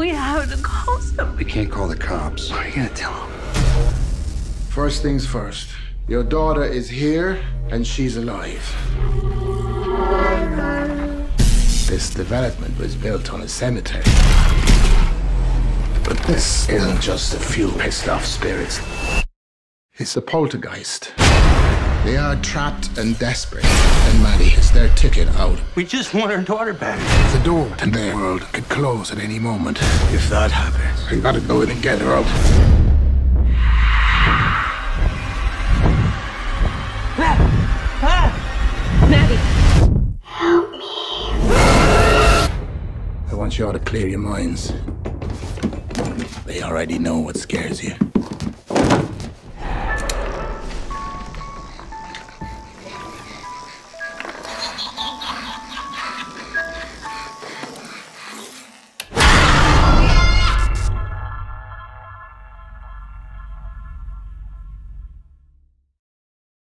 We have to call somebody. We can't call the cops. What are you gonna tell them? First things first. Your daughter is here, and she's alive. This development was built on a cemetery. But this isn't just a few pissed off spirits. It's a poltergeist. They are trapped and desperate, and Maddie is their ticket out. We just want our daughter back. The door to their world could close at any moment. If that happens, we gotta go in and get her out. Maddie. I want you all to clear your minds. They already know what scares you.